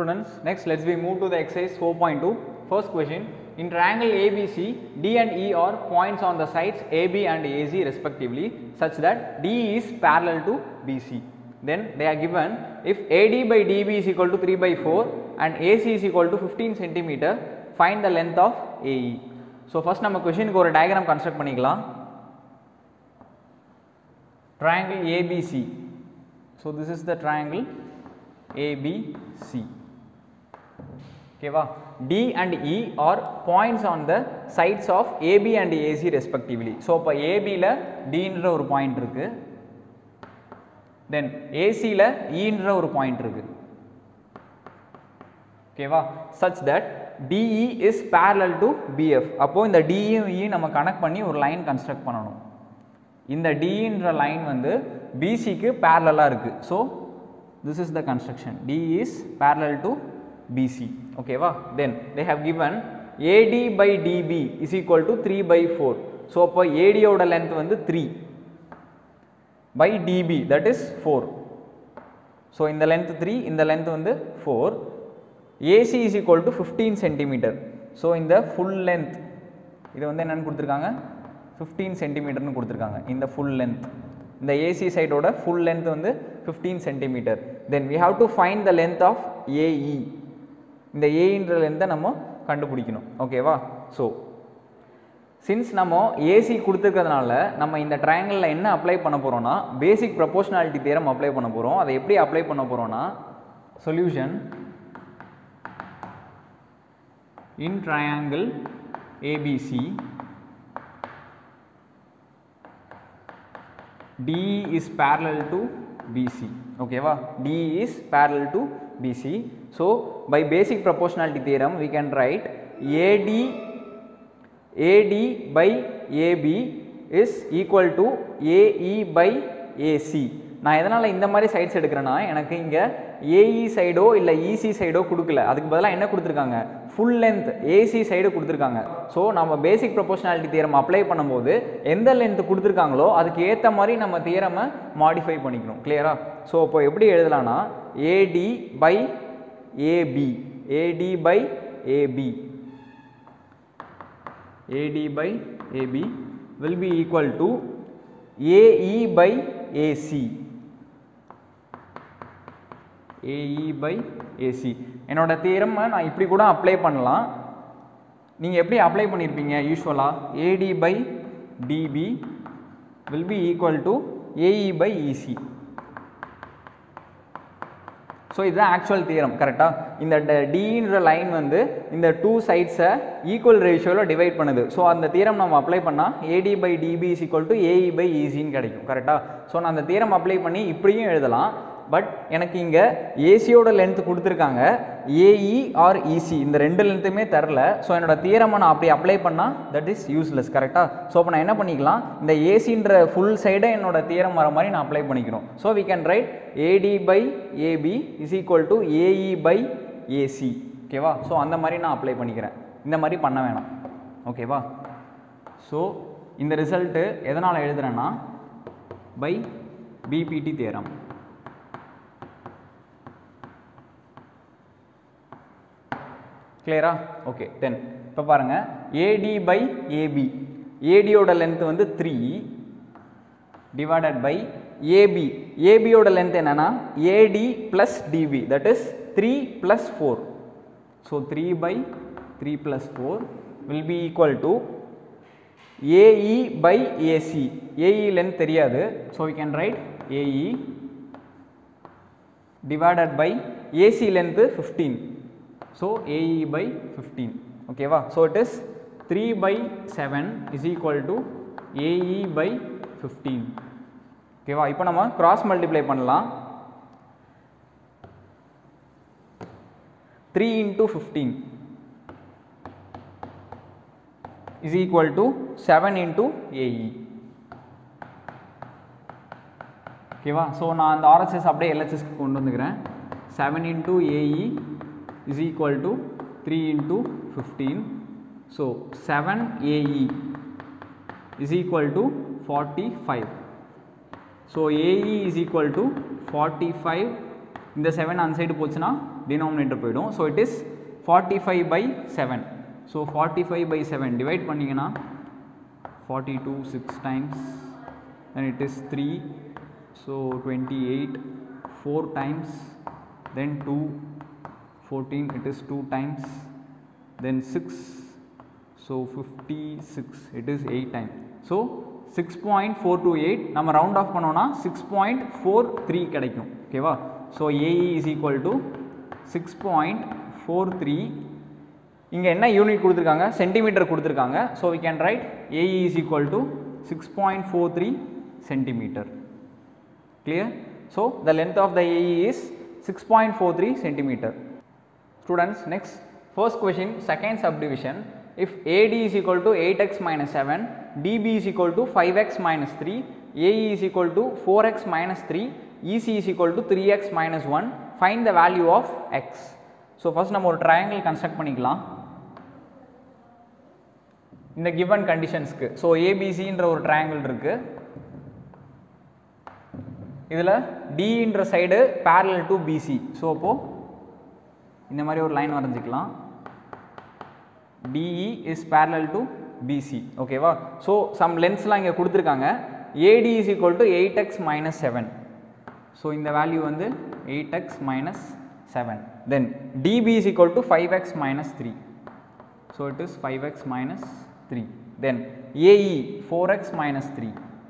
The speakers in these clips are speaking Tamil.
students, next let's we move to the exercise 4.2. First question, in triangle ABC, D and E are points on the sides AB and AC respectively such that D is parallel to BC. Then they are given if AD by DB is equal to 3 by 4 and AC is equal to 15 centimeter, find the length of AE. So first நம்ம questionக்கு ஒரு diagram construct பண்ணிக்கலாம். Triangle ABC. So this is the triangle ABC. Okay va? D and E are points on the sides of AB and AC respectively. So அப்ப AB ல D ன்ற ஒரு point இருக்கு. Then AC ல E ன்ற ஒரு point இருக்கு. Okay va? Such that DE is parallel to BF. அப்போ இந்த DE யும் நம்ம கனெக்ட் பண்ணி ஒரு லைன் கன்ஸ்ட்ரக்ட் பண்ணனும். இந்த D ன்ற லைன் வந்து BC க்கு parallel-ஆ இருக்கு. So this is the construction. D is parallel to BC. Okay va? Then they have given AD by DB is equal to 3 by 4. So அப்போ AD ஓட length வந்து 3 by DB, that is 4. So இந்த length 3, இந்த length வந்து 4. AC is equal to 15 centimeter. So இந்த full length இது வந்து என்னன்னு கொடுத்திருக்காங்க 15 centimeter னு கொடுத்திருக்காங்க. இந்த full length, இந்த AC side ஓட full length வந்து 15 centimeter. Then we have to find the length of AE. இந்த A ன்ற length நம்ம கண்டுபிடிக்கணும். ஓகேவா? So since நம்ம AC கொடுத்திருக்கிறதுனால நம்ம இந்த triangle-ல என்ன அப்ளை பண்ண போறோம்னா basic proportionality theorem அப்ளை பண்ண போறோம். அதை எப்படி அப்ளை பண்ண போறோம்னா solution in triangle ABC DE is parallel to BC. Okay va? DE is parallel to BC. So by basic proportionality theorem we can write AD by AB is equal to AE by AC. நான் எதனால இந்த மாதிரி சைட்ஸ் எடுக்கிறேன்னா எனக்கு இங்க AE சைடோ இல்ல EC சைடோ கொடுக்கல, அதுக்கு பதிலா என்ன கொடுத்திருக்காங்க full length AC சைடு கொடுத்திருக்காங்க. ஸோ நம்ம பேசிக் ப்ரொபோர்ஷனாலிட்டி தியரம் அப்ளை பண்ணும்போது எந்த லென்த் கொடுத்திருக்காங்களோ அதுக்கு ஏற்ற மாதிரி நம்ம தியரமை மாடிஃபை பண்ணிக்கணும். கிளியரா? ஸோ இப்போ எப்படி எழுதலாம்னா AD by AB, AD by AB, AD by AB will be equal to AE by AC, AE by AC. என்னோட தியரம் நான் இப்படி கூட அப்ளை பண்ணலாம். நீங்க எப்படி அப்ளை பண்ணிருப்பீங்க usually AD by DB will be equal to AE by EC. So இதுதான் ஆக்சுவல் தியரம். கரெக்டா? இந்த D ன்ற லைன் வந்து இந்த டூ சைட்ஸை ஈக்குவல் ரேஷியோவில் டிவைட் பண்ணுது. ஸோ அந்த தியரம் நம்ம அப்ளை பண்ணால் AD by DB is equal to AE by EC கிடைக்கும். கரெக்டா? ஸோ நான் அந்த தியரம் அப்ளை பண்ணி இப்படியும் எழுதலாம். பட் எனக்கு இங்கே ஏசியோட லென்த் கொடுத்துருக்காங்க, AE ஆர் EC இந்த ரெண்டு லென்த்துமே தரல. ஸோ என்னோட தியரமை நான் அப்படி அப்ளை பண்ணால் தட் இஸ் யூஸ்லெஸ். கரெக்டாக? ஸோ அப்போ நான் என்ன பண்ணிக்கலாம், இந்த ஏசின்ற ஃபுல் சைடை என்னோட தியரம் வர மாதிரி நான் அப்ளை பண்ணிக்கணும். So we can write AD by AB is equal to AE by AC. ஓகேவா? ஸோ அந்த மாதிரி நான் அப்ளை பண்ணிக்கிறேன், இந்த மாதிரி பண்ண வேணாம். ஓகேவா? ஸோ இந்த ரிசல்ட்டு எதனால் எழுதுறேன்னா பை BPT தியரம். கிளியரா? ஓகே. தென் இப்போ பாருங்க AD by AB, AD ஓட லென்த் வந்து 3 டிவைடட் பை AB, AB ஓட லென்த் என்னன்னா AD plus DB, that is 3 plus 4. So 3 by 3 plus 4 will be equal to AE by AC. AE length தெரியாது, so we can write AE divided by AC length 15. So AE by 15. Okay va? So it is 3 by 7 is equal to AE by 15. Okay va? இப்போ நம்ம cross multiply பண்ணலாம். 3 into 15 is equal to 7 into AE. Okay va? So நான் அந்த RHS அப்படியே LHS கொண்டு வந்துக்கிறேன். 7 into AE is equal to 3 into 15. So 7 AE is equal to 45. So AE is equal to 45 இந்த 7 அந்த சைடு போச்சுன்னா டினாமினேட்டர் போயிடும். So it is 45/7. So 45/7 divide பண்ணிங்கன்னா 42 6 times, then it is 3, so 28, 4 times, then 2, 14, it is 2 times, then 6, so 56, it is 8 times. So 6.428 நம்ம round off பண்ணோம்னா 6.43 கிடைக்கும். ஓகேவா? So AE is equal to 6.43. இங்கே என்ன யூனிட் கொடுத்துருக்காங்க, சென்டிமீட்டர் கொடுத்துருக்காங்க. So we can write AE is equal to 6.43 centimeter. Clear? So the length of the AE is 6.43 centimeter. Students, next first question, second subdivision. If AD is equal to 8x minus 7, DB is equal to 5x minus 3, AE is equal to 4x minus 3, EC is equal to 3x minus 1, find the value of x. So first நம்ம ஒரு triangle construct பண்ணிக்கலாம் இந்த given conditionsக்கு. So ABC என்ற ஒரு triangle இருக்கு. இதில் D என்ற side parallel to BC. So அப்போ இந்த மாதிரி ஒரு லைன் வரைஞ்சிக்கலாம். DE is parallel to BC. ஓகேவா? ஸோ சம் லென்ஸ்லாம் இங்கே கொடுத்துருக்காங்க. AD is equal to 8x minus 7. So இந்த வேல்யூ வந்து 8x minus 7. Then DB is equal to 5x minus 3. So it is 5x minus 3. Then AE 4x minus 3.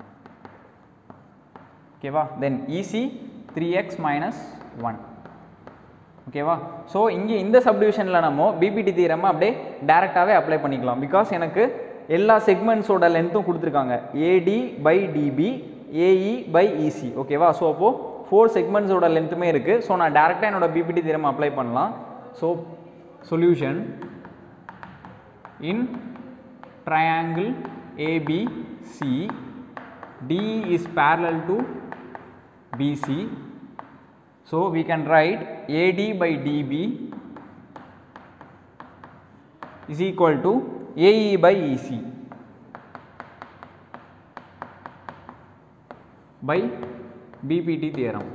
ஓகேவா? தென் EC 3x minus 1. ஓகேவா? ஸோ இங்கே இந்த சப்டிவிஷனில் நம்ம பிபிடி தியரமை அப்படியே டேரெக்டாகவே அப்ளை பண்ணிக்கலாம். பிகாஸ் எனக்கு எல்லா செக்மெண்ட்ஸோட லென்த்தும் கொடுத்துருக்காங்க. AD/DB, AE/EC. ஓகேவா? ஸோ அப்போது 4 செக்மெண்ட்ஸோட லென்த்துமே இருக்குது. ஸோ நான் டேரெக்டாக என்னோட பிபிடி தியரமை அப்ளை பண்ணலாம். So solution in triangle ABC, DE is parallel to BC. So we can write AD/DB is equal to AE/EC by BPT theorem.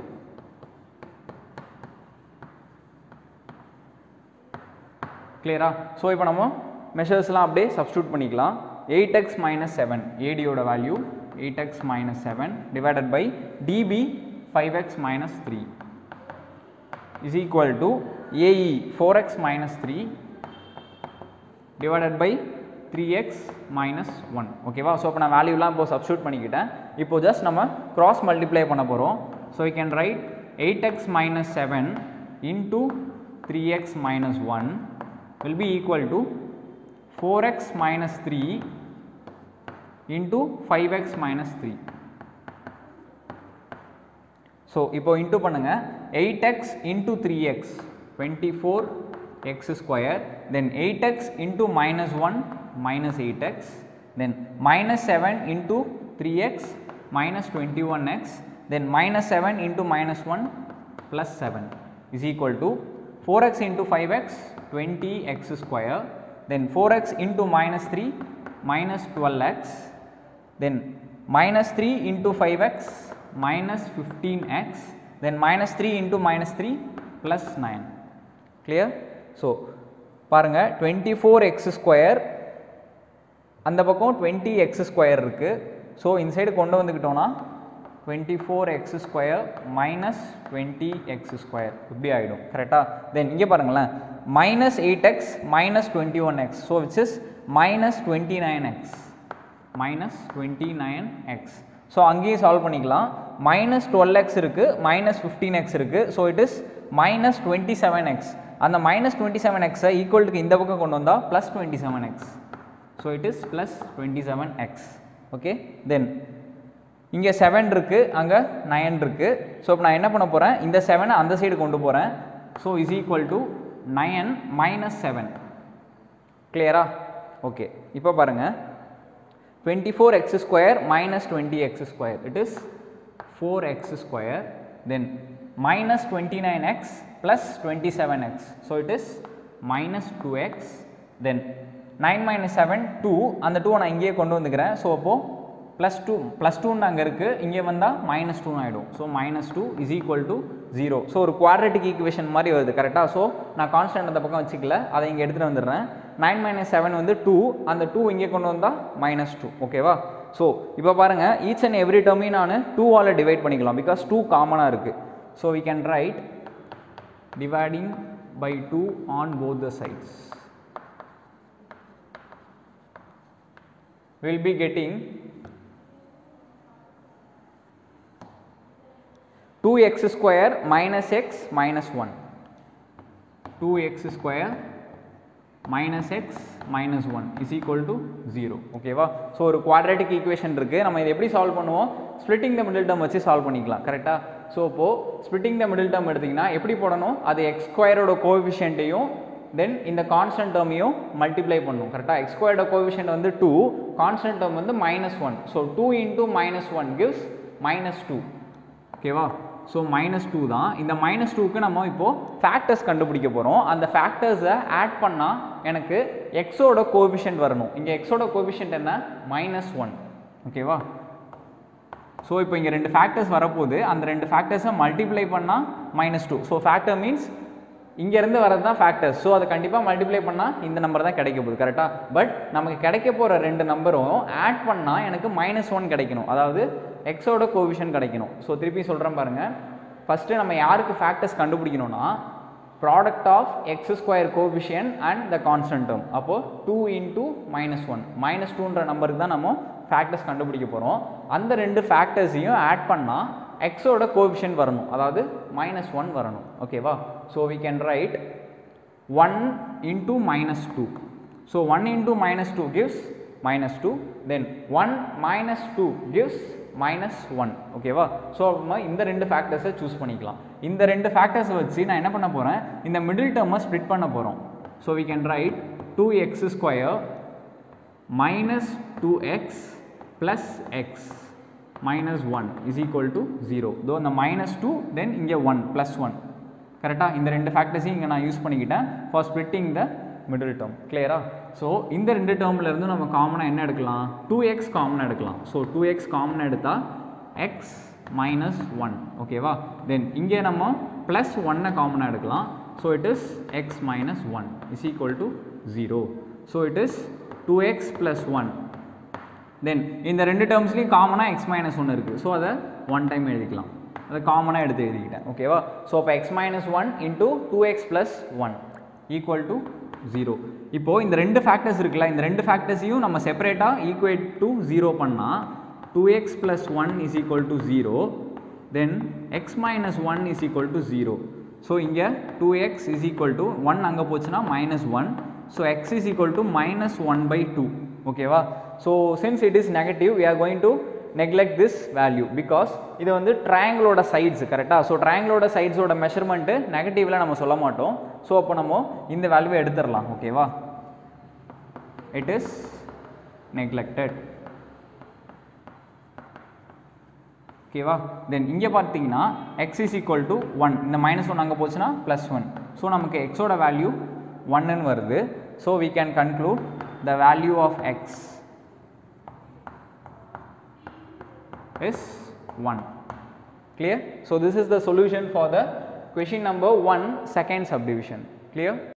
Clear? So இப்போ நம்ம மெஷர்ஸ்லாம் அப்படியே சப்ஸ்டியூட் பண்ணிக்கலாம். 8x minus 7 AD யோட வேல்யூ 8x minus 7 divided by DB 5x minus 3 is equal to AE 4x minus 3 divided by 3x minus 1. ஓகேவா? ஸோ இப்போ நான் வேல்யூலாம் இப்போ சப்ஸ்டியூட் பண்ணிக்கிட்டேன். இப்போ ஜஸ்ட் நம்ம கிராஸ் மல்டிப்ளை பண்ண போகிறோம். So we can write 8x minus 7 into 3x minus 1 will be equal to 4x minus 3 into 5x minus 3. So இப்போ into பண்ணுங்க. 8x into 3x 24x square, then 8x into minus 1 minus 8x, then minus 7 into 3x minus 21x, then minus 7 into minus 1 plus 7 is equal to 4x into 5x 20x square, then 4x into minus 3 minus 12x, then minus 3 into 5x minus 15x, then minus 3 into minus 3 plus 9. Clear? So பாருங்க 24x square அந்த பக்கம் 20x square இருக்கு. ஸோ இந்த சைடு கொண்டு வந்துக்கிட்டோம்னா 24x square minus 20x square இப்படி ஆகிடும். கரெக்டாக? தென் இங்கே பாருங்களேன் minus 8x minus 21x, so which is minus 29x, minus 29x. So அங்கேயும் சால்வ் பண்ணிக்கலாம். minus 12x இருக்குது, minus 15x இருக்குது. So it is minus 27x. அந்த minus 27x ஈக்குவல்ட்டுக்கு இந்த பக்கம் கொண்டு வந்தால் plus 27x. So it is plus 27x. Okay? Then இங்கே 7 இருக்குது, அங்கே 9 இருக்குது. ஸோ இப்போ நான் என்ன பண்ண போகிறேன், இந்த 7 அந்த சைடு கொண்டு போகிறேன். So is equal to 9 minus 7. கிளியரா? ஓகே. இப்போ பாருங்கள் 24x square minus 20x square, it is 4x square, then minus 29x plus 27x, so it is minus 2x, then 9 minus 7 2, அந்த 2 நான் இங்கேயே கொண்டு வந்துக்கிறேன். ஸோ அப்போது +2 +2 அங்கே இருக்குது, இங்கே வந்தால் -2 ஆகிடும். So -2 is equal to 0. So ஒரு குவாட்ரேட்டிக் ஈக்குவேஷன் மாதிரி வருது கரெக்டாக. ஸோ நான் கான்ஸ்டன்ட் அந்த பக்கம் வச்சுக்கல, அதை இங்கே எடுத்துகிட்டு வந்துடுறேன். 9 - 7 வந்து 2, அந்த 2 இங்கே கொண்டு வந்தால் -2. ஓகேவா? ஸோ இப்போ பாருங்கள், ஈச் அண்ட் எவ்ரி டேர்மையும் நான் 2ஆல் டிவைட் பண்ணிக்கலாம், பிகாஸ் 2 காமனாக இருக்குது. So we can write dividing by 2 on both the sides. We'll be getting 2x square minus x minus 1. 2x square minus x minus 1 is equal to 0. ஓகேவா? ஸோ ஒரு குவாட்ரேட்டிக் ஈக்குவேஷன் இருக்குது. நம்ம இதை எப்படி சால்வ் பண்ணுவோம்? ஸ்ப்ளிட்டிங் த மிடில் டேர்ம் வச்சு சால்வ் பண்ணிக்கலாம் கரெக்டாக. ஸோ இப்போது ஸ்ப்ளிட்டிங் த மிடில் டேர்ம் எடுத்திங்கன்னா எப்படி போடணும்? அது எக்ஸ் ஸ்கொயரோட கோஎஃபிஷியன்ட்டையும் தென் இந்த கான்ஸ்டன்ட் டேர்மையும் மல்டிப்ளை பண்ணணும் கரெக்டாக. எக்ஸ் ஸ்கொயரோட கோஎஃபிஷியன்ட் வந்து 2, கான்ஸ்டன்ட் டேர்ம் வந்து -1. So 2 × -1 gives -2. ஓகேவா? ஸோ -2 தான். இந்த -2க்கு நம்ம இப்போது ஃபேக்டர்ஸ் கண்டுபிடிக்க போகிறோம். அந்த ஃபேக்டர்ஸை ஆட் பண்ணால் எனக்கு எக்ஸோட கோஎஃபிஷியன்ட் வரணும். இங்கே எக்ஸோட கோஎஃபிஷியன்ட் என்ன? -1. ஓகேவா? ஸோ இப்போ இங்கே 2 ஃபேக்டர்ஸ் வரப்போகுது. அந்த 2 ஃபேக்டர்ஸை மல்டிப்ளை பண்ணால் -2. ஸோ ஃபேக்டர் மீன்ஸ் இங்கேருந்து வரது தான் ஃபேக்டர்ஸ். ஸோ அதை கண்டிப்பாக மல்டிப்ளை பண்ணால் இந்த நம்பர் தான் கிடைக்க போகுது கரெக்டாக. பட் நமக்கு கிடைக்க போகிற 2 நம்பரும் ஆட் பண்ணால் எனக்கு -1 கிடைக்கணும், அதாவது எக்ஸோட கோஎஃபிஷியன்ட் கிடைக்கணும். ஸோ திருப்பி சொல்கிறேன் பாருங்கள். ஃபஸ்ட்டு நம்ம யாருக்கு ஃபேக்டர்ஸ் கண்டுபிடிக்கணும்னா product of x square coefficient and the constant term. அப்போது 2 × -1 -2ன்ற நம்பருக்கு தான் நம்ம ஃபேக்டர்ஸ் கண்டுபிடிக்க போகிறோம். அந்த 2 ஃபேக்டர்ஸையும் ஆட் பண்ணால் எக்ஸோட கோஎஃபிஷியன்ட் வரணும், அதாவது -1 வரணும். ஓகேவா? So we can write 1 × -2. So 1 × -2 gives -2, then 1 - 2 gives -1. ஓகேவா? ஸோ நம்ம இந்த 2 ஃபேக்டர்ஸை சூஸ் பண்ணிக்கலாம். இந்த 2 ஃபேக்டர்ஸை வச்சு நான் என்ன பண்ண போகிறேன்? இந்த மிடில் டேர்மை ஸ்ப்ளிட் பண்ண போகிறோம். So we can write 2x square minus 2x plus x minus 1 is equal to 0. though இந்த -2 then இங்கே 1 plus 1 கரெக்டாக. இந்த 2 ஃபேக்டர்ஸையும் இங்கே நான் யூஸ் பண்ணிக்கிட்டேன் for splitting the middle term. கிளியரா? ஸோ இந்த 2 டேர்ம்லேருந்து நம்ம காமனாக என்ன எடுக்கலாம்? 2x காமனாக எடுக்கலாம். ஸோ 2x காமனாக எடுத்தால் x minus 1. ஓகேவா? தென் இங்கே நம்ம ப்ளஸ் 1 காமனாக எடுக்கலாம். So it is x minus 1 is equal to 0. So it is 2x plus 1. Then இந்த 2 டேர்ம்ஸ்லேயும் காமனாக x minus 1 இருக்குது. ஸோ அதை 1 டைம் எழுதிக்கலாம், அதை காமனாக எடுத்து எழுதிக்கிட்டேன். ஓகேவா? ஸோ இப்போ x minus 1 into 2x plus 1 equal to 0. இப்போது இந்த 2 ஃபேக்டர்ஸ் இருக்குல்ல, இந்த 2 ஃபேக்டர்ஸையும் நம்ம செப்பரேட்டாக ஈக்குவேட் டு 0 பண்ணால் 2x plus 1 is equal to 0. Then x minus 1 is equal to 0. So இங்கே 2x is equal to 1 அங்கே போச்சுன்னா -1. So x is equal to -1/2. ஓகேவா? So since it is negative we are going to neglect this value because இது வந்து ட்ரையாங்கிளோட சைட்ஸ் கரெக்டாக. ஸோ ட்ரையாங்கிளோட சைட்ஸோட மெஷர்மெண்ட்டு நெகட்டிவில் நம்ம சொல்ல மாட்டோம். ஸோ அப்போ நம்ம இந்த வேல்யூவை எடுத்துடலாம். ஓகேவா? It is neglected. ஓகேவா? தென் இங்கே பார்த்தீங்கன்னா x is equal to 1, இந்த -1 அங்கே போச்சுன்னா +1. ஸோ நமக்கு எக்ஸோட வேல்யூ 1ன்னு வருது. So we can conclude the value of x is 1. Clear? So this is the solution for the question number 1, second subdivision. Clear?